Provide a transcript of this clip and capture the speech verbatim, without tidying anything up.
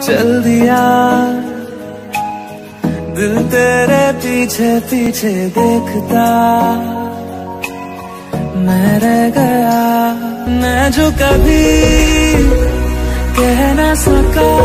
चल दिया दिल तेरे पीछे पीछे देखता, मैं रह गया मैं जो कभी कह ना सका।